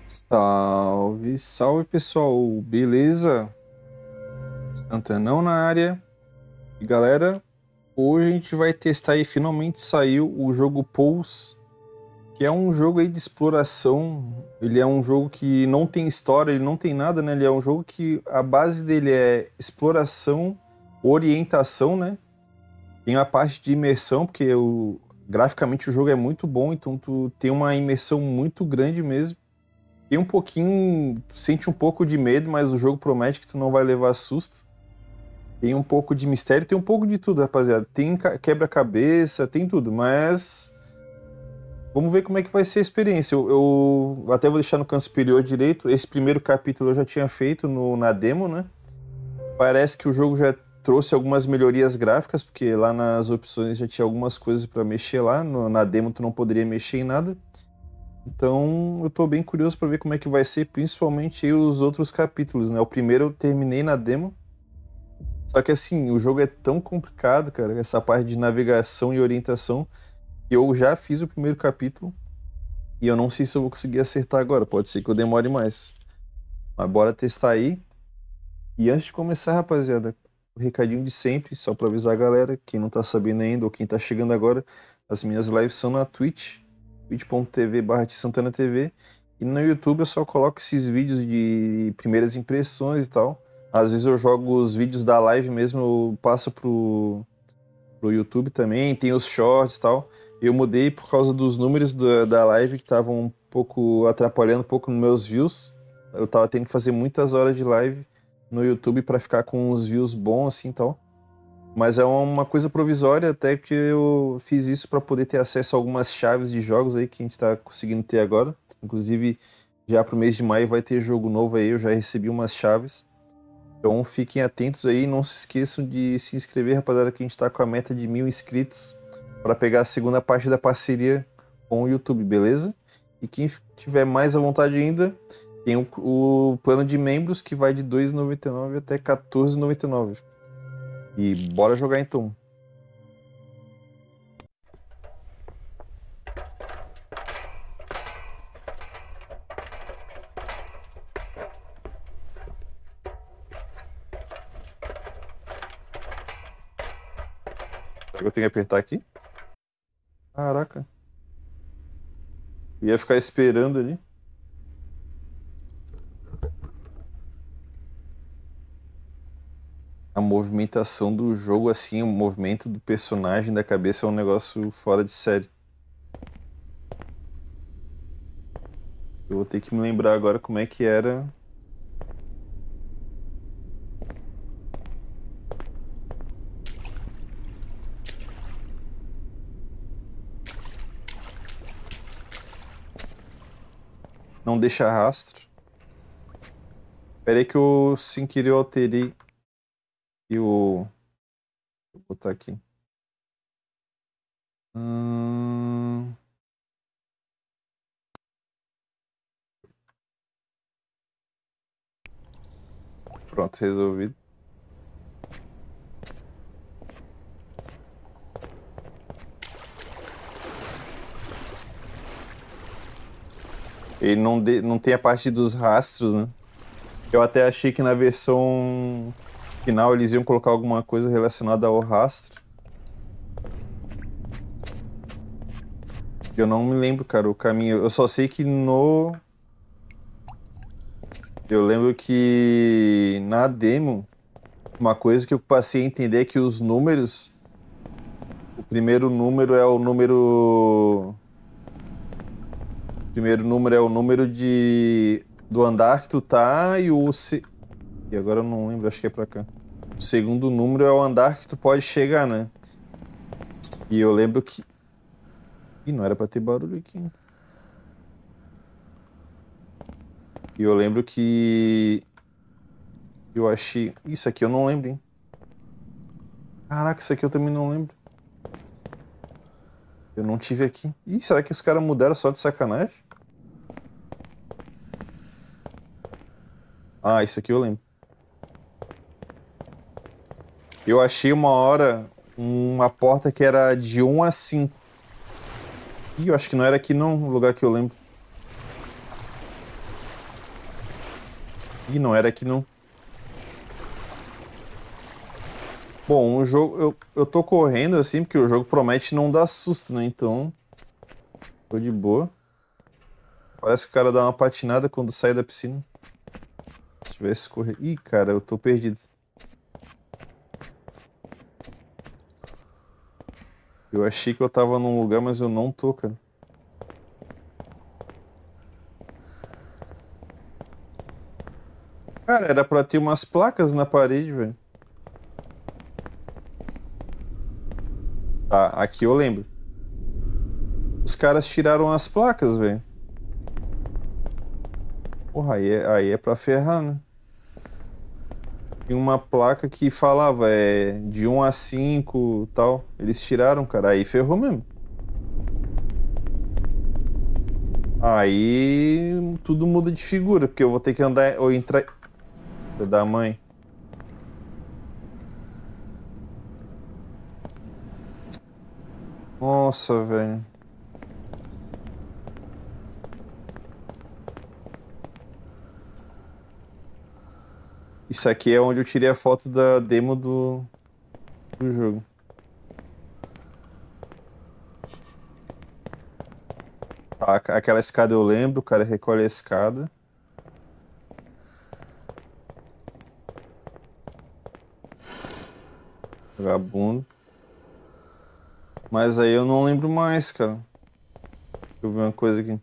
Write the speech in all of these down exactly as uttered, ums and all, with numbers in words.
Salve, salve pessoal, beleza? Santanão na área. E galera, hoje a gente vai testar e finalmente saiu o jogo Pulse, que é um jogo aí de exploração. Ele é um jogo que não tem história, ele não tem nada, né? Ele é um jogo que a base dele é exploração, orientação, né? Tem a parte de imersão, porque o, graficamente o jogo é muito bom, então tu tem uma imersão muito grande mesmo. Tem um pouquinho, tu sente um pouco de medo, mas o jogo promete que tu não vai levar susto. Tem um pouco de mistério, tem um pouco de tudo, rapaziada. Tem quebra-cabeça, tem tudo, mas vamos ver como é que vai ser a experiência. Eu, eu até vou deixar no canto superior direito. Esse primeiro capítulo eu já tinha feito no, na demo, né? Parece que o jogo já trouxe algumas melhorias gráficas, porque lá nas opções já tinha algumas coisas para mexer lá. No, na demo tu não poderia mexer em nada. Então eu tô bem curioso para ver como é que vai ser, principalmente aí os outros capítulos, né? O primeiro eu terminei na demo. Só que assim, o jogo é tão complicado, cara, essa parte de navegação e orientação, que eu já fiz o primeiro capítulo e eu não sei se eu vou conseguir acertar agora. Pode ser que eu demore mais. Mas bora testar aí. E antes de começar, rapaziada, o recadinho de sempre, só para avisar a galera, quem não tá sabendo ainda ou quem tá chegando agora, as minhas lives são na Twitch, twitch ponto tv barra Santana T V, e no YouTube eu só coloco esses vídeos de primeiras impressões e tal. Às vezes eu jogo os vídeos da live mesmo, eu passo pro, pro YouTube também, tem os shorts e tal. Eu mudei por causa dos números da, da live que estavam um pouco atrapalhando um pouco nos meus views. Eu tava tendo que fazer muitas horas de live no YouTube para ficar com uns views bons assim, tal. Mas é uma coisa provisória, até que eu fiz isso para poder ter acesso a algumas chaves de jogos aí que a gente tá conseguindo ter agora. Inclusive, já pro mês de maio vai ter jogo novo aí, eu já recebi umas chaves. Então fiquem atentos aí, não se esqueçam de se inscrever, rapaziada, que a gente tá com a meta de mil inscritos para pegar a segunda parte da parceria com o YouTube, beleza? E quem tiver mais à vontade ainda, tem o, o plano de membros que vai de dois reais e noventa e nove centavos até quatorze reais e noventa e nove centavos. E bora jogar então. Será que eu tenho que apertar aqui? Caraca. Eu ia ficar esperando ali. A movimentação do jogo, assim, o movimento do personagem, da cabeça é um negócio fora de série. Eu vou ter que me lembrar agora como é que era. Não deixa rastro. Espera aí que eu, sem querer, eu alterei. E o... Vou botar aqui. Hum... Pronto, resolvido. Ele não, de... não tem a parte dos rastros, né? Eu até achei que na versão final eles iam colocar alguma coisa relacionada ao rastro. Eu não me lembro, cara, o caminho. Eu só sei que no... Eu lembro que na demo, uma coisa que eu passei a entender é que os números... O primeiro número é o número... O primeiro número é o número de... do andar que tu tá e o... Se... E agora eu não lembro, acho que é pra cá. O segundo número é o andar que tu pode chegar, né? E eu lembro que... Ih, não era pra ter barulho aqui. E eu lembro que... Eu achei... Isso aqui eu não lembro, hein? Caraca, isso aqui eu também não lembro. Eu não tive aqui. Ih, será que os caras mudaram só de sacanagem? Ah, isso aqui eu lembro. Eu achei uma hora uma porta que era de um a cinco. Ih, eu acho que não era aqui não, o lugar que eu lembro. Ih, não era aqui não. Bom, o jogo. Eu, eu tô correndo assim, porque o jogo promete não dar susto, né? Então. Tô de boa. Parece que o cara dá uma patinada quando sai da piscina. Se tivesse corrido. Ih, cara, eu tô perdido. Eu achei que eu tava num lugar, mas eu não tô, cara. Cara, era pra ter umas placas na parede, velho. Tá, aqui eu lembro. Os caras tiraram as placas, velho. Porra, aí é, aí é pra ferrar, né? Tinha uma placa que falava é, de um a cinco tal. Eles tiraram, cara. Aí ferrou mesmo. Aí tudo muda de figura, porque eu vou ter que andar ou entrar. Filha da mãe. Nossa, velho. Isso aqui é onde eu tirei a foto da demo do, do jogo. Tá, aquela escada eu lembro, o cara recolhe a escada. Vagabundo. Mas aí eu não lembro mais, cara. Deixa eu ver uma coisa aqui.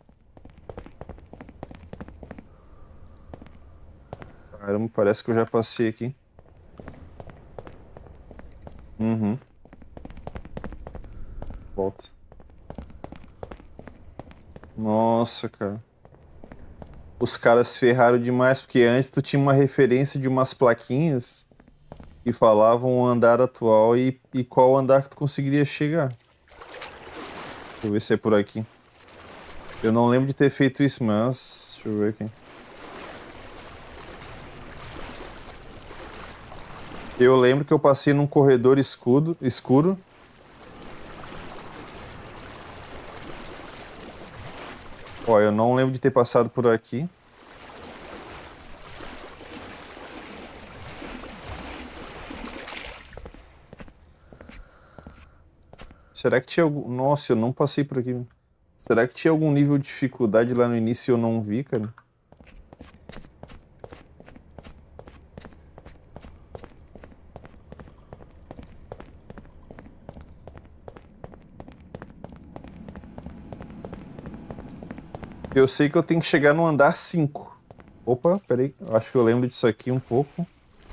Caramba, parece que eu já passei aqui. Uhum. Volta. Nossa, cara. Os caras ferraram demais, porque antes tu tinha uma referência de umas plaquinhas que falavam o andar atual e, e qual andar que tu conseguiria chegar. Deixa eu ver se é por aqui. Eu não lembro de ter feito isso, mas... Deixa eu ver aqui. Eu lembro que eu passei num corredor escuro, escuro. Ó, eu não lembro de ter passado por aqui. Será que tinha algum... Nossa, eu não passei por aqui. Será que tinha algum nível de dificuldade lá no início e eu não vi, cara? Eu sei que eu tenho que chegar no andar cinco. Opa, peraí. Acho que eu lembro disso aqui um pouco.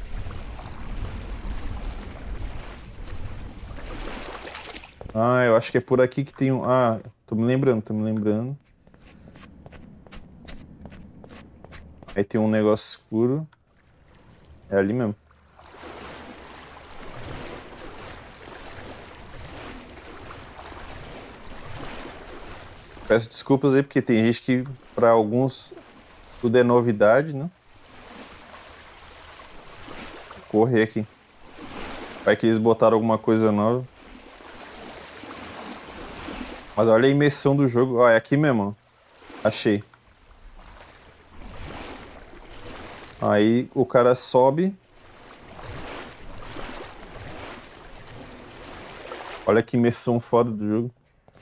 Ah, eu acho que é por aqui que tem um... Ah, tô me lembrando, tô me lembrando. Aí tem um negócio escuro. É ali mesmo. Peço desculpas aí, porque tem gente que, pra alguns, tudo é novidade, né? Vou correr aqui. Vai que eles botaram alguma coisa nova. Mas olha a imersão do jogo. Ó, é aqui mesmo, ó. Achei. Aí o cara sobe. Olha que imersão foda do jogo.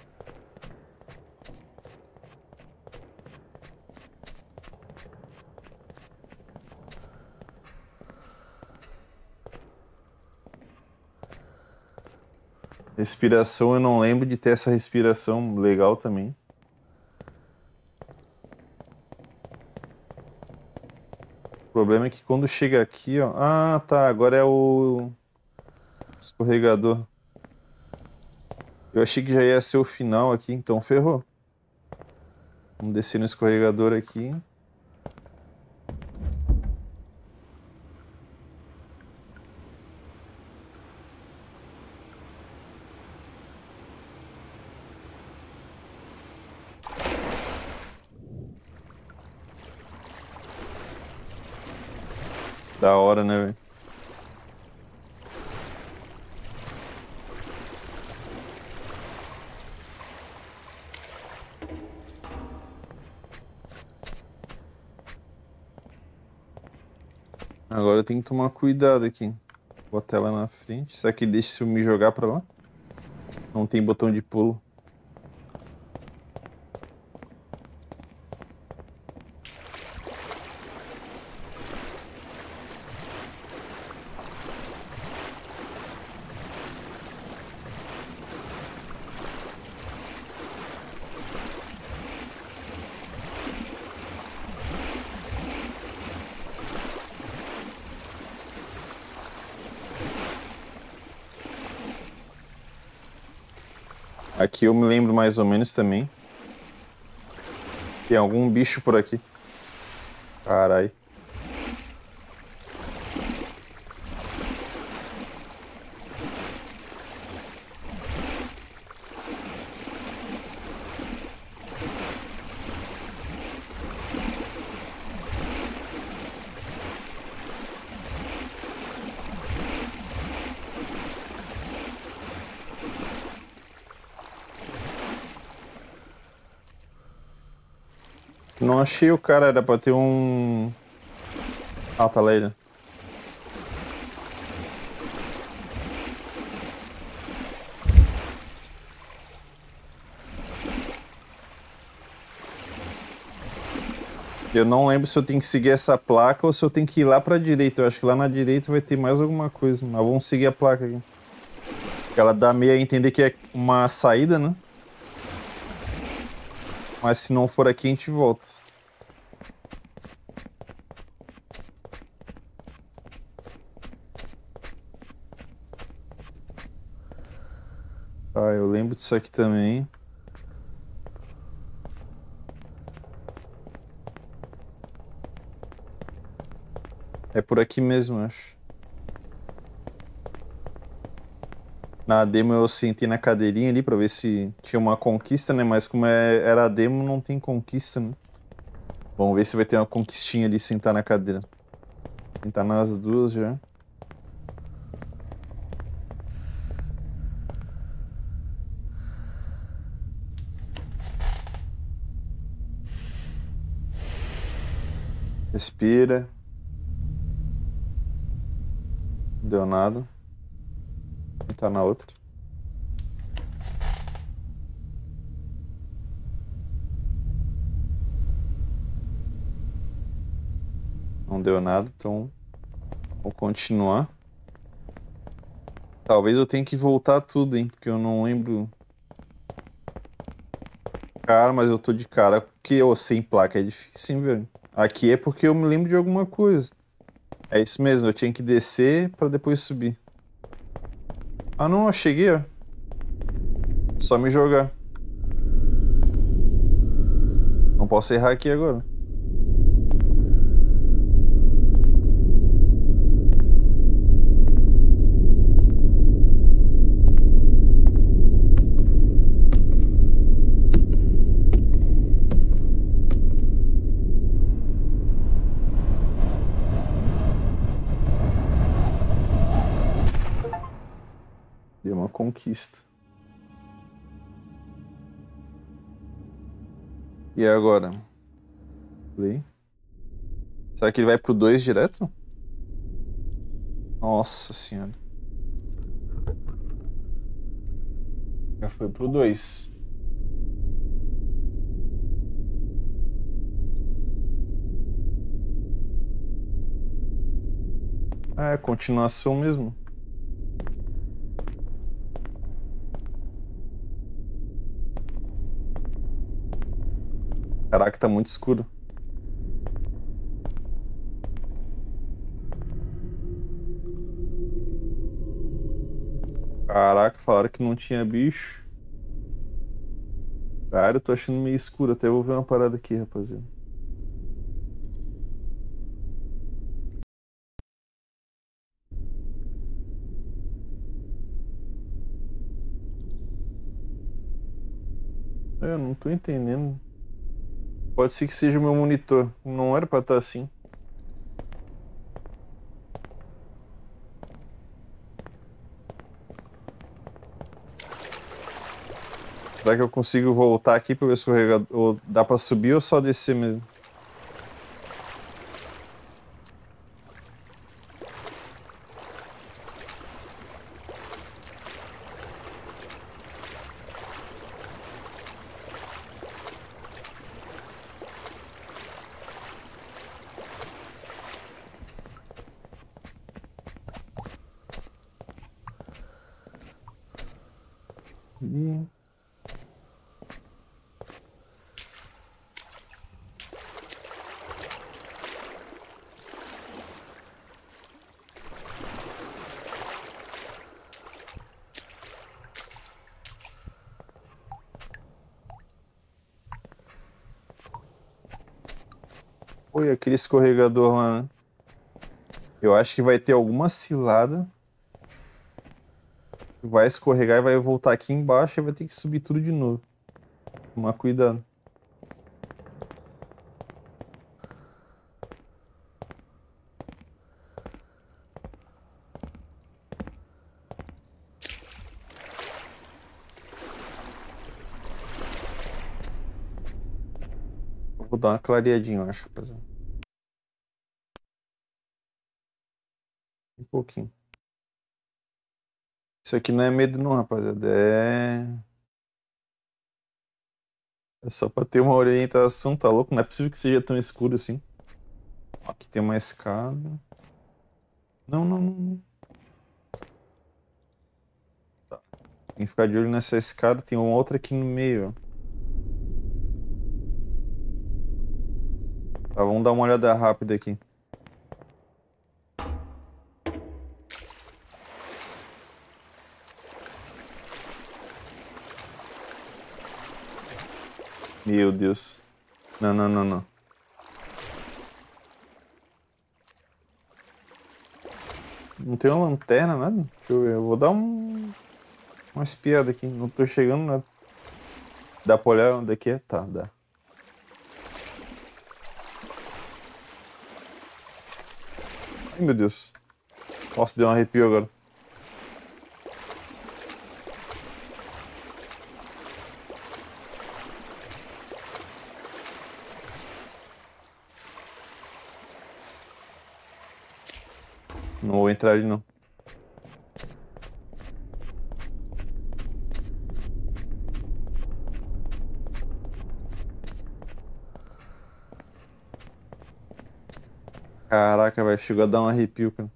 Respiração, eu não lembro de ter essa respiração legal também. O problema é que quando chega aqui, ó. Ah, tá. Agora é o escorregador. Eu achei que já ia ser o final aqui, então ferrou. Vamos descer no escorregador aqui. Da hora, né, velho? Agora eu tenho que tomar cuidado aqui. Botar ela na frente. Será que deixa se eu me jogar pra lá? Não tem botão de pulo. Aqui eu me lembro mais ou menos também. Tem algum bicho por aqui. Carai. Não achei o cara, era pra ter um... Ah, tá lá ele. Eu não lembro se eu tenho que seguir essa placa ou se eu tenho que ir lá pra direita. Eu acho que lá na direita vai ter mais alguma coisa. Mas vamos seguir a placa aqui. Ela dá meio a entender que é uma saída, né? Mas se não for aqui, a gente volta. Ah, eu lembro disso aqui também. É por aqui mesmo, eu acho. Na demo eu sentei na cadeirinha ali pra ver se tinha uma conquista, né? Mas como é, era a demo, não tem conquista, né? Vamos ver se vai ter uma conquistinha ali sentar na cadeira. Sentar nas duas já. Respira. Não deu nada. Sentar na outra. Não deu nada, então vou continuar. Talvez eu tenha que voltar tudo, hein? Porque eu não lembro. Cara, mas eu tô de cara que eu sem placa é difícil, hein, velho? Aqui é porque eu me lembro de alguma coisa. É isso mesmo, eu tinha que descer pra depois subir. Ah não, eu cheguei, ó. Só me jogar. Não posso errar aqui agora. Deu uma conquista. E agora? Play. Será que ele vai pro dois direto? Nossa senhora. Já foi pro dois. Ah, é continuação mesmo. Caraca, tá muito escuro. Caraca, falaram que não tinha bicho. Cara, eu tô achando meio escuro. Até vou ver uma parada aqui, rapaziada. É, eu não tô entendendo. Pode ser que seja o meu monitor. Não era pra estar assim. Será que eu consigo voltar aqui para ver se o escorregador ou dá pra subir ou só descer mesmo? aqui. Oi, aquele escorregador lá, né? Eu acho que vai ter alguma cilada. Vai escorregar e vai voltar aqui embaixo e vai ter que subir tudo de novo. Tomar cuidado. Eu vou dar uma clareadinha, eu acho, rapaziada. Um pouquinho. Isso aqui não é medo não, rapaziada. É... É só pra ter uma orientação, tá louco? Não é possível que seja tão escuro assim. Aqui tem uma escada. Não, não, não. Tá. Tem que ficar de olho nessa escada. Tem uma outra aqui no meio, ó. Tá, vamos dar uma olhada rápida aqui. Meu Deus. Não, não, não, não. Não tem uma lanterna, nada? Deixa eu ver. Eu vou dar um... uma espiada aqui. Não tô chegando nada. Dá pra olhar onde é que é? Tá, dá. Ai, meu Deus. Nossa, deu um arrepio agora. Não vou entrar ali, não. Caraca, velho. Chegou a dar um arrepio, cara.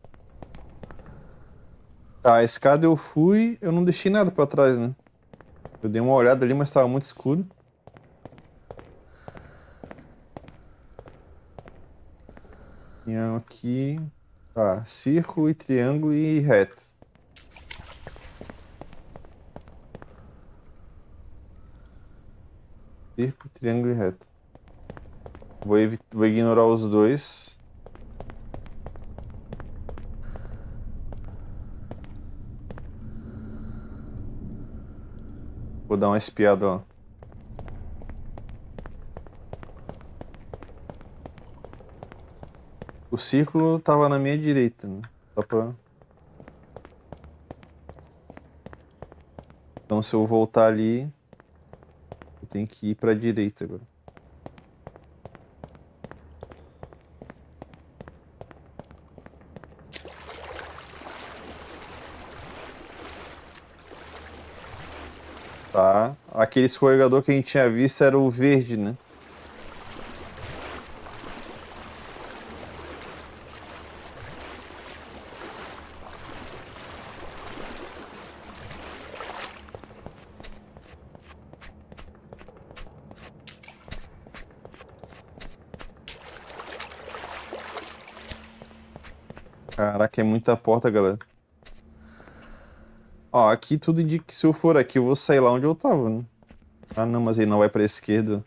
Tá, a escada eu fui. Eu não deixei nada pra trás, né? Eu dei uma olhada ali, mas tava muito escuro. Tinha aqui... Tá, círculo e triângulo e reto. Círculo, triângulo e reto. Vou, vou ignorar os dois. Vou dar uma espiada lá. O círculo tava na minha direita, né? Só pra... Então se eu voltar ali, eu tenho que ir pra direita agora. Tá. Aquele escorregador que a gente tinha visto era o verde, né? Caraca, é muita porta, galera. Ó, aqui tudo indica que se eu for aqui, eu vou sair lá onde eu tava, né? Ah, não, mas aí não vai pra esquerda.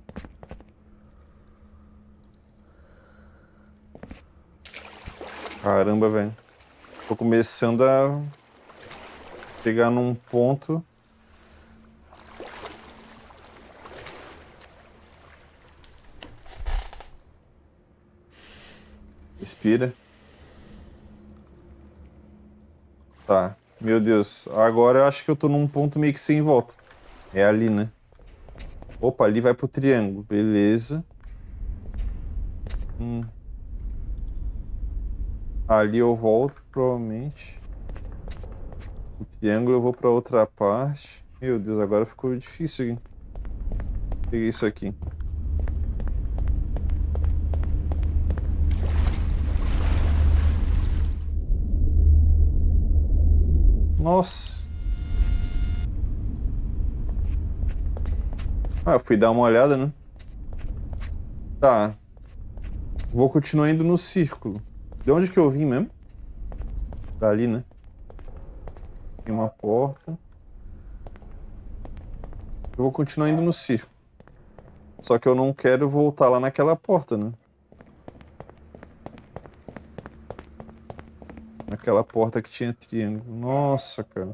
Caramba, velho. Tô começando a chegar num ponto. Respira. Tá. Meu Deus. Agora eu acho que eu tô num ponto meio que sem volta. É ali, né? Opa, ali vai pro triângulo. Beleza. Hum. Ali eu volto, provavelmente. O triângulo eu vou pra outra parte. Meu Deus, agora ficou difícil aqui. Peguei isso aqui. Nossa. Ah, eu fui dar uma olhada, né? Tá. Vou continuar indo no círculo. De onde que eu vim mesmo? Dali, né? Tem uma porta. Eu vou continuar indo no círculo. Só que eu não quero voltar lá naquela porta, né? Naquela porta que tinha triângulo. Nossa, cara.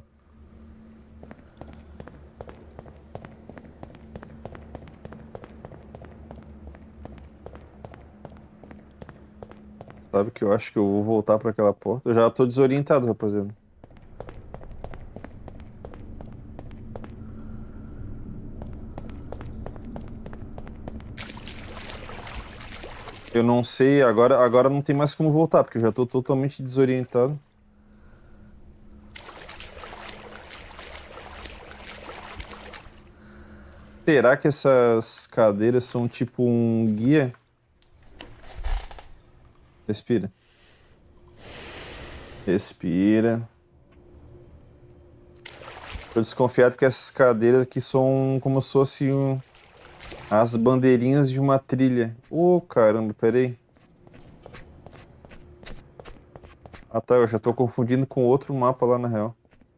Sabe que eu acho que eu vou voltar pra aquela porta? Eu já tô desorientado, rapaziada. Eu não sei, agora, agora não tem mais como voltar, porque eu já tô totalmente desorientado. Será que essas cadeiras são tipo um guia? Respira. Respira. Tô desconfiado que essas cadeiras aqui são como se fossem um- as bandeirinhas de uma trilha. Ô, caramba, peraí. Ah tá, eu já tô confundindo com outro mapa lá na real.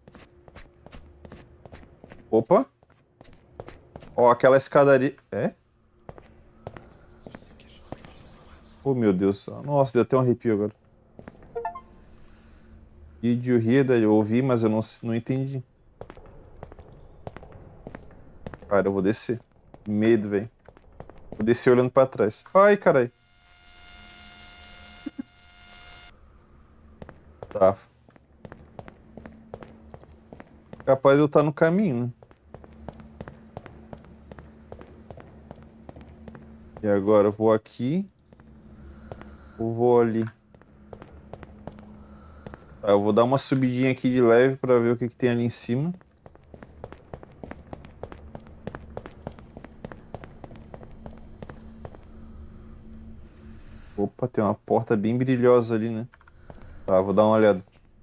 Opa! Ó, aquela escadaria. É? Oh, meu Deus. Nossa, deu até um arrepio agora. Did you hear that? Eu ouvi, mas eu não, não entendi. Cara, eu vou descer. Medo, velho. Vou descer olhando pra trás. Ai, carai. Tá. Capaz de eu estar no caminho, né? E agora eu vou aqui. Ou vou ali? Tá, eu vou dar uma subidinha aqui de leve pra ver o que, que tem ali em cima. Opa, tem uma porta bem brilhosa ali, né? Tá, vou dar uma olhada.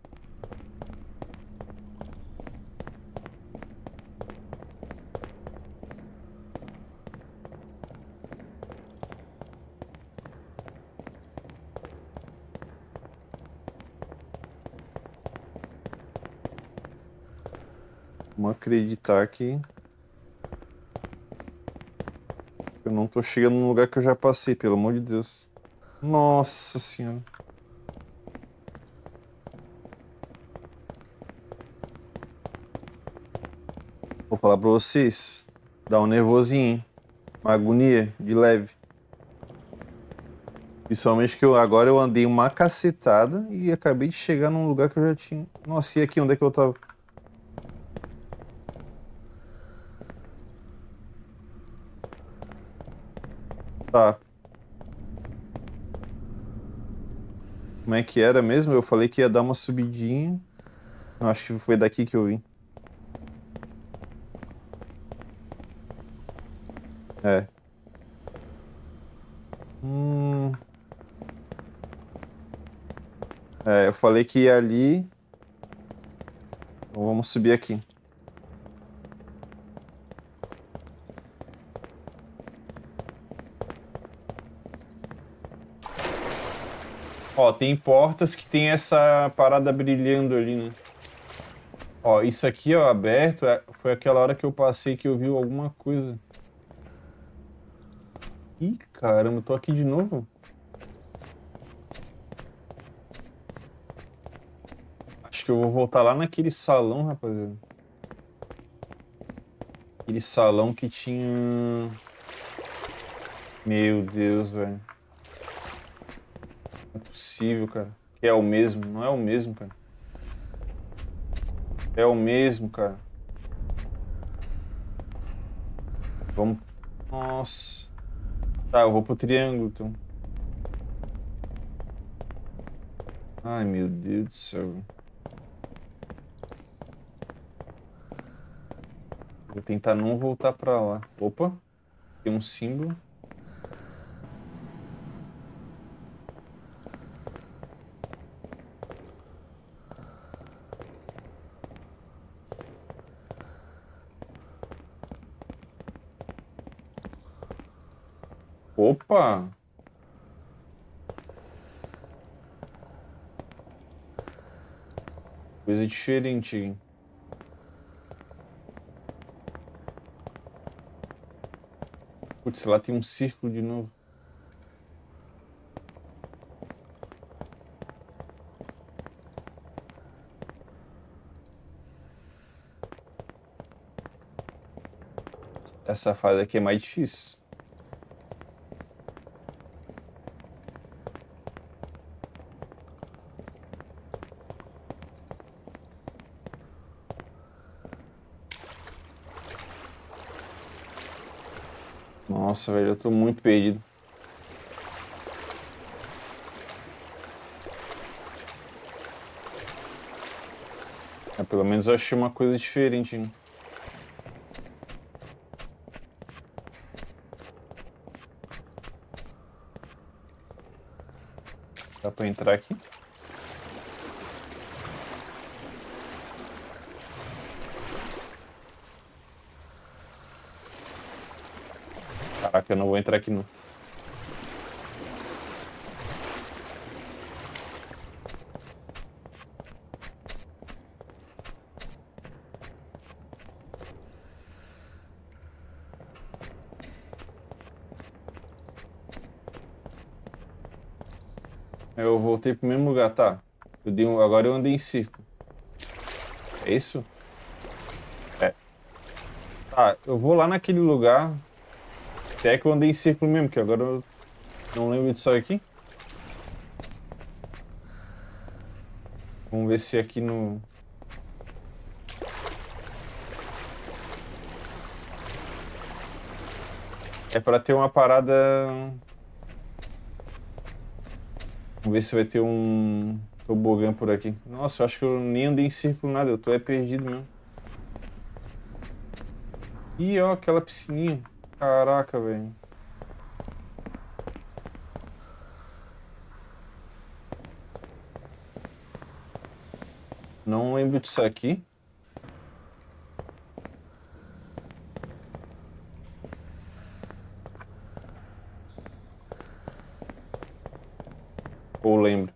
Vamos acreditar que eu não tô chegando num lugar que eu já passei, pelo amor de Deus. Nossa senhora. Vou falar pra vocês. Dá um nervosinho, hein? Uma agonia de leve. Principalmente que eu, agora eu andei uma cacetada e acabei de chegar num lugar que eu já tinha. Nossa, e aqui onde é que eu tava? Tá. Como é que era mesmo? Eu falei que ia dar uma subidinha. Eu acho que foi daqui que eu vim. É. Hum. É, eu falei que ia ali. Então vamos subir aqui. Ó, tem portas que tem essa parada brilhando ali, né? Ó, isso aqui, ó, aberto, é- foi aquela hora que eu passei que eu vi alguma coisa. Ih, caramba, eu tô aqui de novo? Acho que eu vou voltar lá naquele salão, rapaziada. Aquele salão que tinha. Meu Deus, velho. Não é possível, cara. Que é o mesmo. Não é o mesmo, cara. É o mesmo, cara. Vamos. Nossa. Tá, eu vou pro triângulo, então. Ai, meu Deus do céu. Vou tentar não voltar pra lá. Opa, tem um símbolo. Opa! Coisa diferente, hein? Putz, lá tem um círculo de novo. Essa fase aqui é mais difícil. Nossa, velho, eu tô muito perdido. É, pelo menos eu achei uma coisa diferente, hein? Dá pra entrar aqui? Caraca, eu não vou entrar aqui não. Eu voltei pro mesmo lugar, tá? Eu dei um... Agora eu andei em círculo. É isso? É. Tá, eu vou lá naquele lugar. Até que eu andei em círculo mesmo, que agora eu não lembro disso aqui. Vamos ver se aqui no... É pra ter uma parada... Vamos ver se vai ter um tobogã por aqui. Nossa, eu acho que eu nem andei em círculo nada, eu tô é perdido mesmo. Ih, ó, aquela piscininha. Caraca, velho. Não lembro disso aqui. Ou lembro.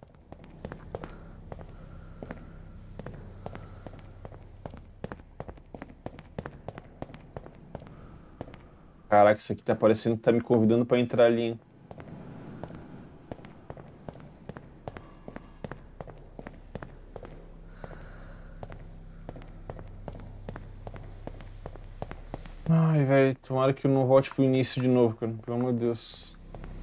Caraca, isso aqui tá parecendo que tá me convidando pra entrar ali, hein? Ai, velho, tomara que eu não volte pro início de novo, cara. Pelo amor de Deus.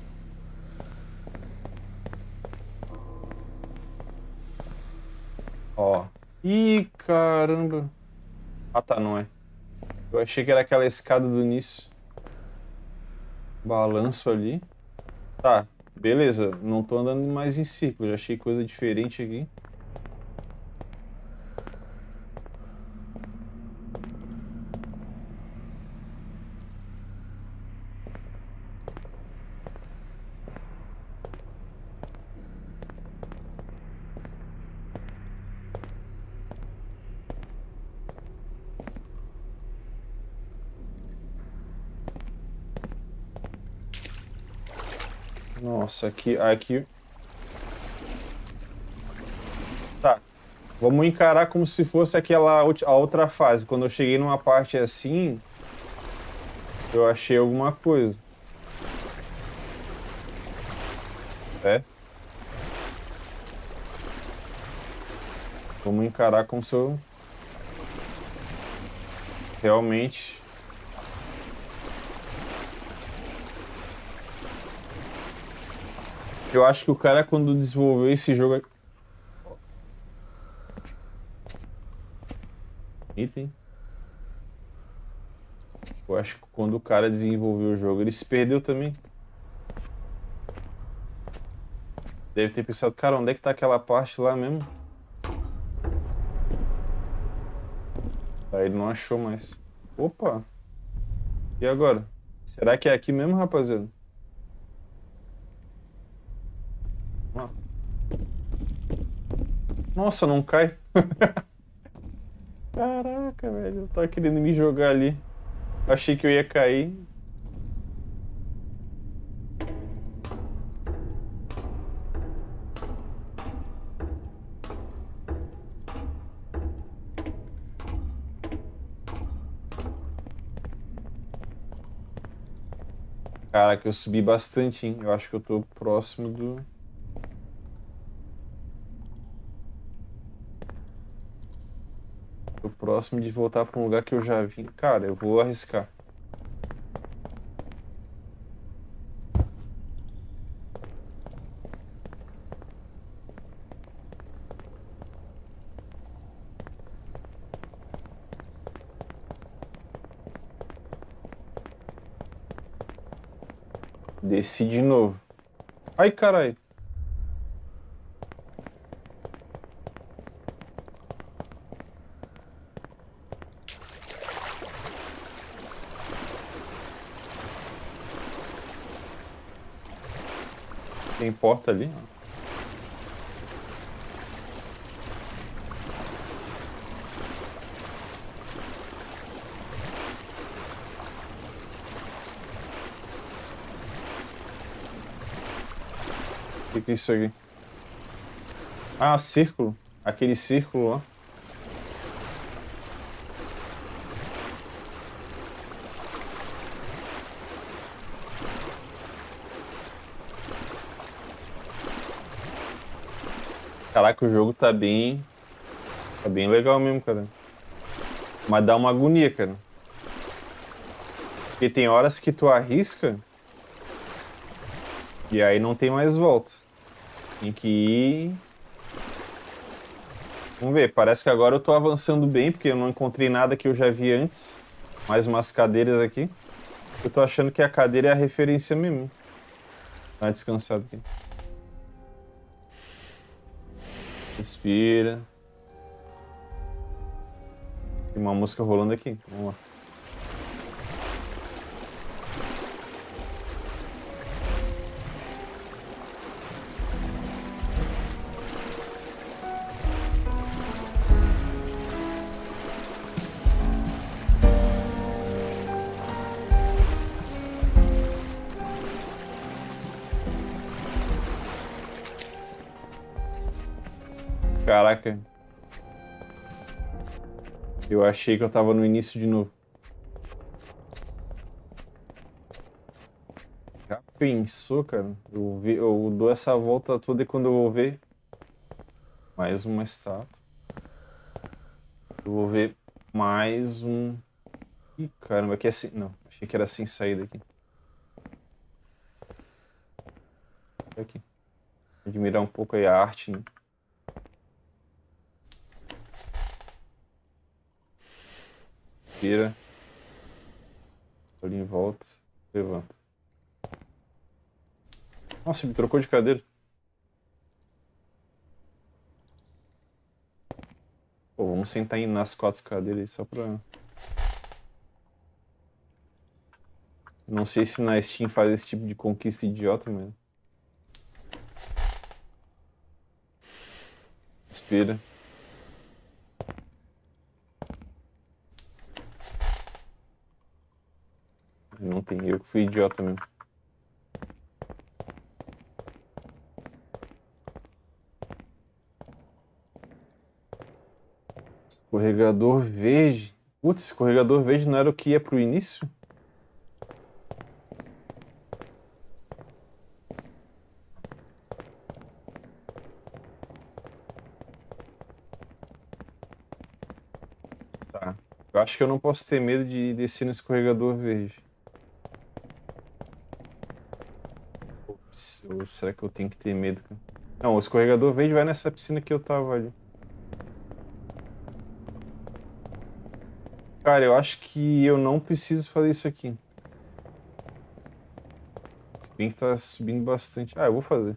Ó. Ih, caramba. Ah, tá, não é. Eu achei que era aquela escada do início. Balanço ali. Tá, beleza. Não tô andando mais em círculo. Já achei coisa diferente aqui. Nossa, aqui, aqui. Tá. Vamos encarar como se fosse aquela outra- a outra fase. Quando eu cheguei numa parte assim, eu achei alguma coisa. Certo? Vamos encarar como se eu realmente. Eu acho que o cara, quando desenvolveu esse jogo. Item. Eu acho que quando o cara desenvolveu o jogo, ele se perdeu também. Deve ter pensado, cara, onde é que tá aquela parte lá mesmo? Aí ele não achou mais. Opa! E agora? Será que é aqui mesmo, rapaziada? Ah. Nossa, não cai. Caraca, velho. Eu tava querendo me jogar ali. Achei que eu ia cair. Caraca, eu subi bastante, hein? Eu acho que eu tô próximo do... Tô próximo de voltar pra um lugar que eu já vim. Cara, eu vou arriscar. Desci de novo. Ai, caralho. Tem porta ali? O que que é isso aqui? Ah, círculo. Aquele círculo lá. Caraca, o jogo tá bem... Tá bem legal mesmo, cara. Mas dá uma agonia, cara. Porque tem horas que tu arrisca e aí não tem mais volta. Tem que ir... Vamos ver, parece que agora eu tô avançando bem, porque eu não encontrei nada que eu já vi antes. Mais umas cadeiras aqui. Eu tô achando que a cadeira é a referência mesmo. Dá uma descansada aqui. Respira. Tem uma música rolando aqui. Vamos lá. Caraca. Eu achei que eu tava no início de novo. Já pensou, cara? Eu, vi, eu dou essa volta toda e quando eu vou ver... Mais uma estátua. Eu vou ver mais um... Ih, caramba, aqui é assim... Não, achei que era assim saída aqui. Aqui. Admirar um pouco aí a arte, né? Vira. Olha em volta. Levanta. Nossa, ele trocou de cadeira. Pô, vamos sentar aí nas quatro cadeiras aí só pra... Não sei se na Steam faz esse tipo de conquista idiota, mano. Inspira. Não tem, eu que fui idiota mesmo. Escorregador verde. Putz, escorregador verde não era o que ia pro início? Tá. Eu acho que eu não posso ter medo de descer no escorregador verde. Ops, ou será que eu tenho que ter medo, cara? Não, o escorregador verde vai nessa piscina que eu tava ali. Cara, eu acho que eu não preciso fazer isso aqui. Se bem que tá subindo bastante. Ah, eu vou fazer.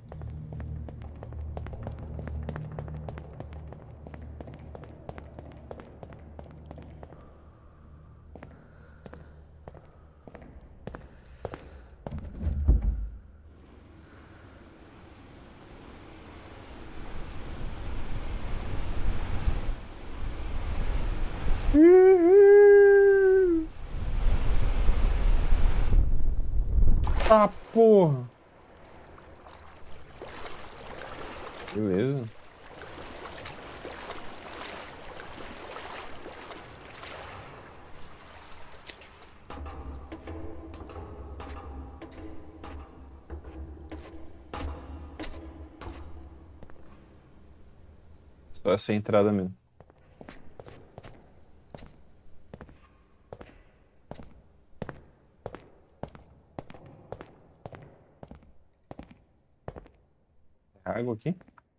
Ah, porra! Beleza. Só essa entrada mesmo. Água aqui?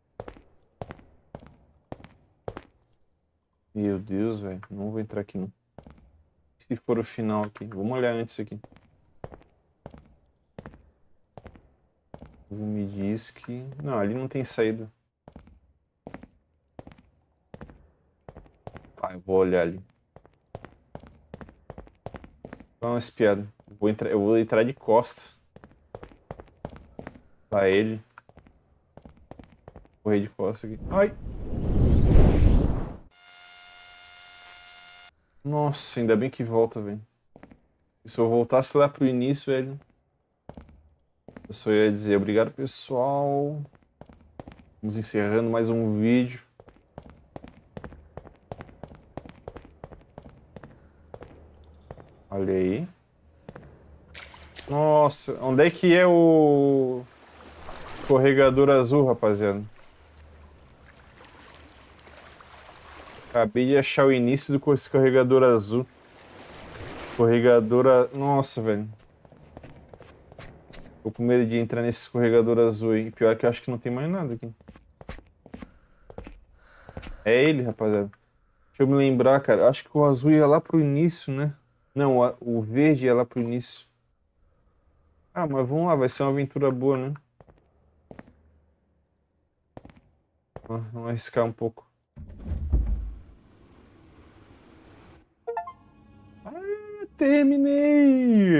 Meu Deus, velho. Não vou entrar aqui, não. Se for o final aqui. Vamos olhar antes aqui. Me diz que... Não, ali não tem saída. Ah, eu vou olhar ali. Dá uma espiada. Eu vou entrar, eu vou entrar de costas. Pra ele. Correr de costas aqui. Ai! Nossa, ainda bem que volta, velho. Se eu voltasse lá pro início, velho... Eu só ia dizer obrigado, pessoal. Vamos encerrando mais um vídeo. Olha aí. Nossa, onde é que é o escorregador azul, rapaziada? Acabei de achar o início do escorregador azul. Escorregador... A... Nossa, velho. Tô com medo de entrar nesse escorregador azul aí. Pior que eu acho que não tem mais nada aqui. É ele, rapaziada. Deixa eu me lembrar, cara. Acho que o azul ia lá pro início, né? Não, o verde ia lá pro início. Ah, mas vamos lá. Vai ser uma aventura boa, né? Vamos arriscar um pouco. Ah, terminei!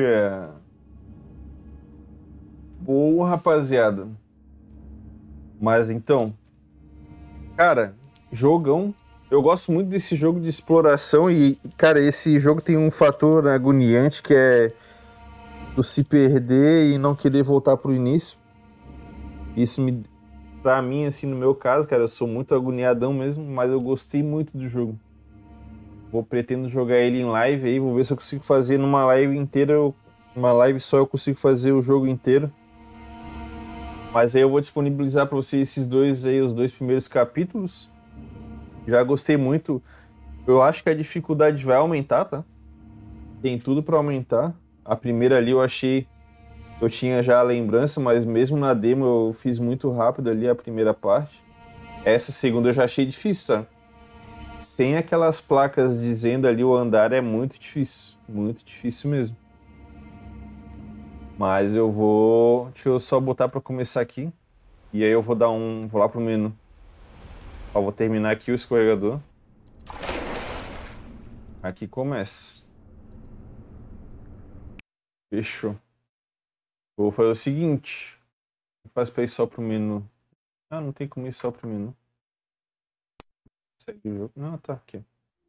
Boa, rapaziada. Mas então, cara, jogão. Eu gosto muito desse jogo de exploração e, cara, esse jogo tem um fator agoniante que é do se perder e não querer voltar pro início. Isso me, pra mim, assim, no meu caso, cara, eu sou muito agoniadão mesmo, mas eu gostei muito do jogo. Vou pretendo jogar ele em live aí, vou ver se eu consigo fazer numa live inteira, uma live só eu consigo fazer o jogo inteiro. Mas aí eu vou disponibilizar para você esses dois aí, os dois primeiros capítulos. Já gostei muito. Eu acho que a dificuldade vai aumentar, tá? Tem tudo para aumentar. A primeira ali eu achei... Eu tinha já a lembrança, mas mesmo na demo eu fiz muito rápido ali a primeira parte. Essa segunda eu já achei difícil, tá? Sem aquelas placas dizendo ali o andar é muito difícil. Muito difícil mesmo. Mas eu vou... Deixa eu só botar para começar aqui. E aí eu vou dar um... Vou lá pro menu. Ó, vou terminar aqui o escorregador. Aqui começa. Fechou. Vou fazer o seguinte. Faz para ir só pro menu. Ah, não tem como ir só pro menu. Segue o jogo. Não, tá aqui.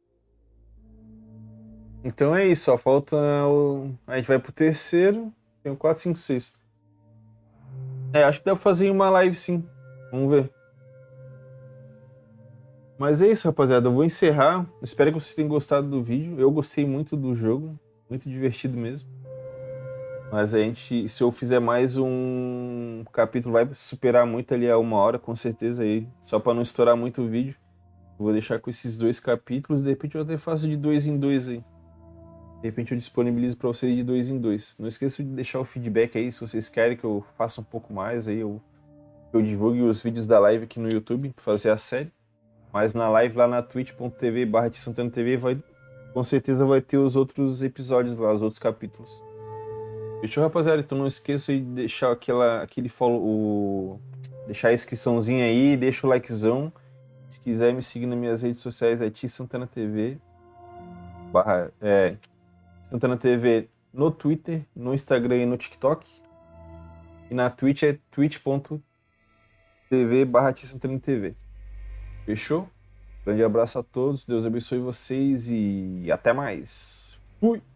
Então é isso, ó. Falta o... A gente vai pro terceiro. Tem o quatro, cinco, seis. É, acho que dá pra fazer em uma live sim. Vamos ver. Mas é isso, rapaziada. Eu vou encerrar. Espero que vocês tenham gostado do vídeo. Eu gostei muito do jogo. Muito divertido mesmo. Mas a gente, se eu fizer mais um capítulo, vai superar muito ali a uma hora, com certeza aí. Só para não estourar muito o vídeo. Vou deixar com esses dois capítulos. De repente eu até faço de dois em dois aí. De repente eu disponibilizo para vocês de dois em dois. Não esqueça de deixar o feedback aí, se vocês querem que eu faça um pouco mais aí. Eu, eu divulgue os vídeos da live aqui no YouTube, para fazer a série. Mas na live lá na twitch ponto tv barra Santana T V vai, com certeza vai ter os outros episódios lá, os outros capítulos. Fechou, rapaziada? Então não esqueça de deixar aquela, aquele follow, o, deixar a inscriçãozinha aí, deixa o likezão. Se quiser me seguir nas minhas redes sociais é Santana T V, barra, é, Santana T V no Twitter, no Instagram e no TikTok. E na Twitch é twitch ponto tv barra Santana T V. Fechou? Grande abraço a todos, Deus abençoe vocês e até mais. Fui!